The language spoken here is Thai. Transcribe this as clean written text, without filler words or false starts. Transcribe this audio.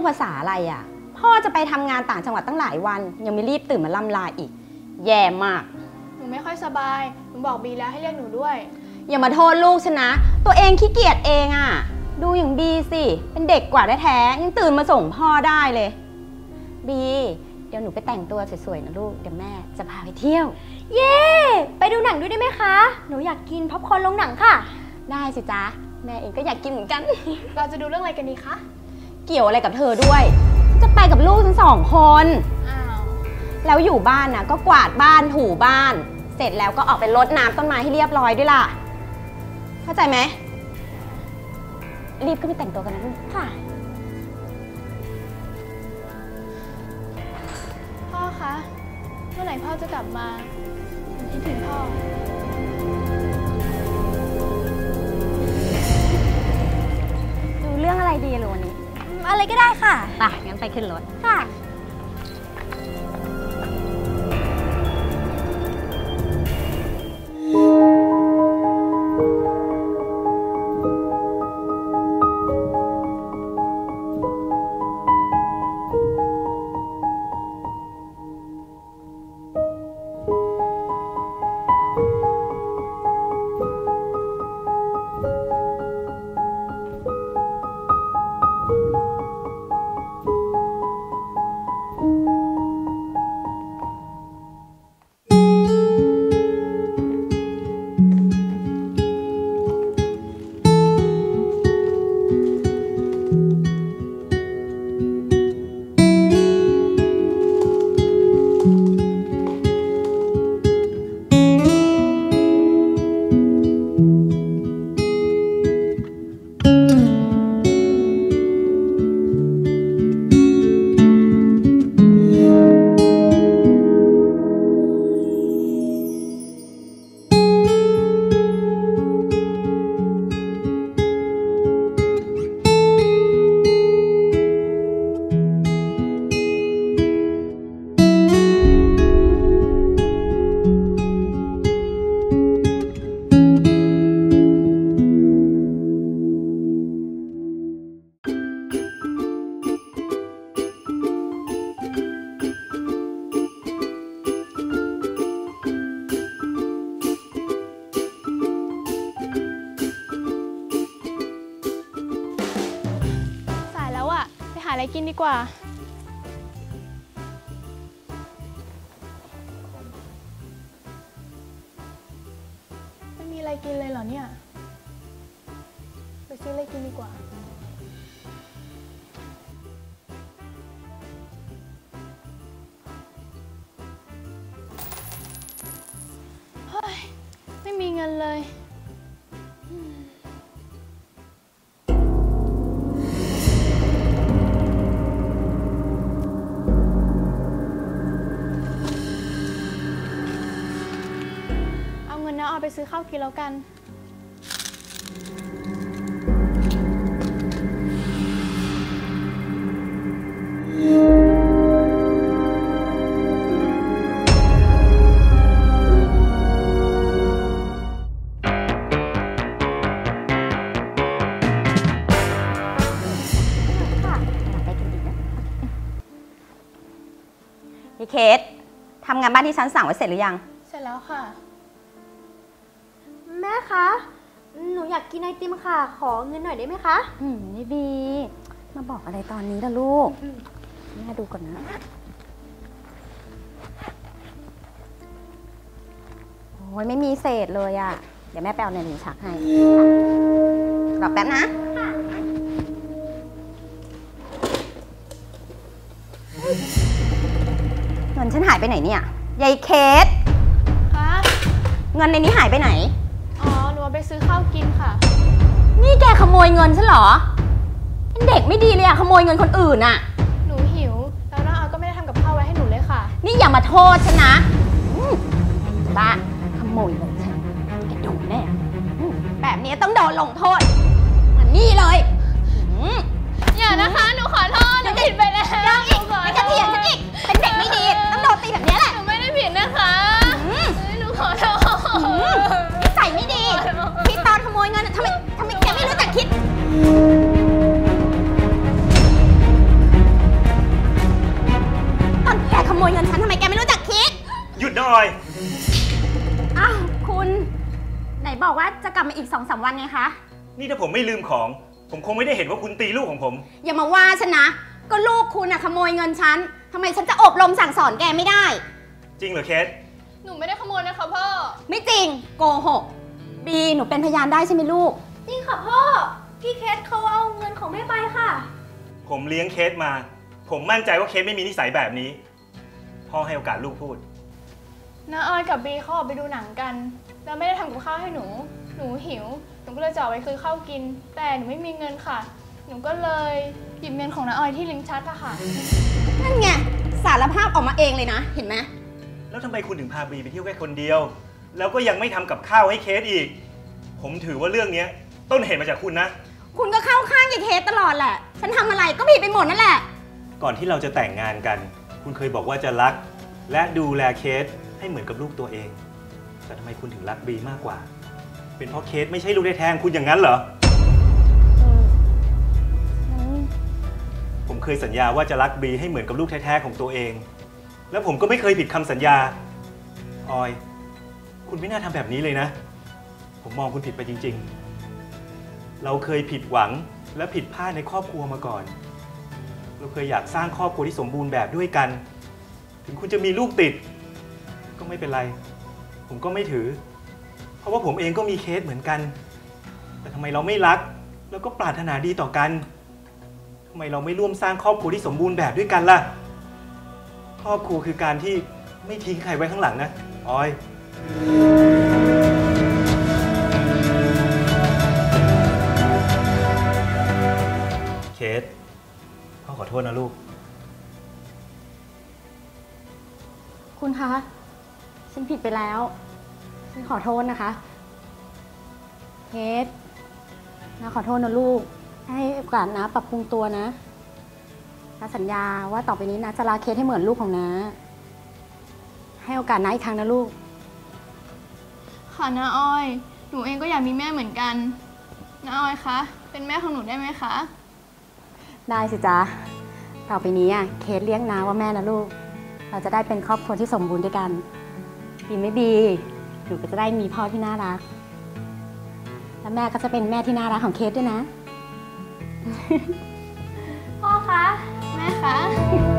ภาษาอะไรอ่ะพ่อจะไปทำงานต่างจังหวัดตั้งหลายวันยังไม่รีบตื่นมาล่ำลาอีกแย่มากหนูไม่ค่อยสบายหนูบอกบีแล้วให้เรียกหนูด้วยอย่ามาโทษลูกฉันนะตัวเองขี้เกียจเองอ่ะดูอย่างบีสิเป็นเด็กกว่าแท้ๆยังตื่นมาส่งพ่อได้เลยบีเดี๋ยวหนูไปแต่งตัวสวยๆนะลูกเดี๋ยวแม่จะพาไปเที่ยวเย้ไปดูหนังด้วยได้ไหมคะหนูอยากกินพ็อปคอร์นโรงหนังค่ะได้สิจ๊ะแม่เองก็อยากกินเหมือนกันเราจะดูเรื่องอะไรกันดีคะเกี่ยวอะไรกับเธอด้วยจะไปกับลูกทั้ง2 คนแล้วอยู่บ้านนะก็กวาดบ้านถูบ้านเสร็จแล้วก็ออกไปรดน้ำต้นไม้ให้เรียบร้อยด้วยล่ะเข้าใจไหมรีบขึ้นไปแต่งตัวกันนะลูกค่ะพ่อคะเมื่อไหร่พ่อจะกลับมาคิดถึงพ่อดูเรื่องอะไรดีล่ะวันนี้อะไรก็ได้ค่ะไปงั้นไปขึ้นรถค่ะหาอะไรกินดีกว่าไม่มีอะไรกินเลยเหรอเนี่ยไปซื้ออะไรกินดีกว่าเฮ้ยไม่มีเงินเลยเอาไปซื้อข้าวกินแล้วกันพี่เคสทำงานบ้านที่ฉันสั่งไว้เสร็จหรือยังเสร็จแล้วค่ะแม่คะหนูอยากกินไอติมค่ะขอเงินหน่อยได้ไหมคะนี่บีมาบอกอะไรตอนนี้ล่ะลูกแม่ดูก่อนนะโอ้ยไม่มีเศษเลยอ่ะเดี๋ยวแม่ไปเอาในลิ้นชักให้รอแป๊บนะเงินฉันหายไปไหนเนี่ยยายเคสคะเงินในนี้หายไปไหนอ๋อหนูไปซื้อข้าวกินค่ะนี่แกขโมยเงินฉันเหรอเป็นเด็กไม่ดีเลยอะขโมยเงินคนอื่นอะหนูหิวแล้วน้าอาก็ไม่ได้ทำกับข้าวไว้ให้หนูเลยค่ะนี่อย่ามาโทษฉันนะบ้าขโมยเงินฉันแกโดนแน่แบบนี้ต้องโดนลงโทษเหมือนนี่เลยอย่านะคะหนูขอโทษหนูผิดไปแล้วยังอีกไม่จะเถียงฉันอีกเป็นเด็กไม่ดีต้องโดนตีแบบนี้แหละหนูไม่ได้ผิดนะคะหนูขอโทษนิสัยไม่ดีพี่ตอนขโมยเงินทำไมแกไม่รู้จักคิดโมยเงินฉันทำไมแกไม่รู้จักคิดหยุดนะออยอ้าวคุณไหนบอกว่าจะกลับมาอีก2-3 วันไงคะนี่ถ้าผมไม่ลืมของ ผมคงไม่ได้เห็นว่าคุณตีลูกของผมอย่ามาว่าฉันนะก็ลูกคุณอะขโมยเงินฉันทำไมฉันจะอบรมสั่งสอนแกไม่ได้จริงเหรอเคสหนูไม่ได้ขโมยนะคะพ่อไม่จริงโกหกบีหนูเป็นพยานได้ใช่ไหมลูกจริงค่ะพ่อ พี่เคสเขาเอาเงินของแม่ไปค่ะผมเลี้ยงเคสมา ผมมั่นใจว่าเคสไม่มีนิสัยแบบนี้ พ่อให้โอกาสลูกพูดน้าออยกับบีเขาออกไปดูหนังกัน แล้วไม่ได้ทำกับข้าวให้หนู หนูหิว หนูก็เลยจะออกไปซื้อข้าวกิน แต่หนูไม่มีเงินค่ะ หนูก็เลยหยิบเงินของน้าออยที่ลิ้นชักอะค่ะนั่นไงสารภาพออกมาเองเลยนะเห็นไหมแล้วทำไมคุณถึงพาบีไปเที่ยวแค่คนเดียว แล้วก็ยังไม่ทำกับข้าวให้เคสอีก ผมถือว่าเรื่องนี้ต้นเหตุมาจากคุณนะคุณก็เข้าข้างยายเคสตลอดแหละฉันทำอะไรก็ผิดไปหมดนั่นแหละก่อนที่เราจะแต่งงานกัน คุณเคยบอกว่าจะรัก และดูแลเคสให้เหมือนกับลูกตัวเอง แต่ทำไมคุณถึงรักบีมากกว่า เป็นเพราะเคสไม่ใช่ลูกแท้ๆของคุณอย่างนั้นเหรอ ผมเคยสัญญาว่าจะรักบีให้เหมือนกับลูกแท้ๆของตัวเอง แล้วผมก็ไม่เคยผิดคำสัญญา ออย คุณไม่น่าทำแบบนี้เลยนะ ผมมองคุณผิดไปจริงๆ เราเคยผิดหวังและผิดพลาดในครอบครัวมาก่อน เราเคยอยากสร้างครอบครัวที่สมบูรณ์แบบด้วยกัน ถึงคุณจะมีลูกติด ก็ไม่เป็นไร ผมก็ไม่ถือ เพราะว่าผมเองก็มีเคสเหมือนกัน แต่ทำไมเราไม่รัก แล้วก็ปรารถนาดีต่อกันทำไมเราไม่ร่วมสร้างครอบครัวที่สมบูรณ์แบบด้วยกันล่ะ ครอบครัวคือการที่ไม่ทิ้งใครไว้ข้างหลังนะ ออย เคส พ่อขอโทษนะลูกคุณคะฉันผิดไปแล้วฉันขอโทษนะคะเคสนะขอโทษนะลูกให้โอกาสนะปรับปรุงตัวนะนะสัญญาว่าต่อไปนี้นะจะรักเคสให้เหมือนลูกของนะให้โอกาสนะอีกครั้งนะลูกค่ะน้าออย หนูเองก็อยากมีแม่เหมือนกันน้าออยคะ เป็นแม่ของหนูได้ไหมคะได้สิจ๊ะต่อไปนี้เคสเลี้ยงนาว่าแม่นะลูกเราจะได้เป็นครอบครัวที่สมบูรณ์ด้วยกันดีไม่ดีหนูก็จะได้มีพ่อที่น่ารักและแม่ก็จะเป็นแม่ที่น่ารักของเคสด้วยนะพ่อคะแม่คะ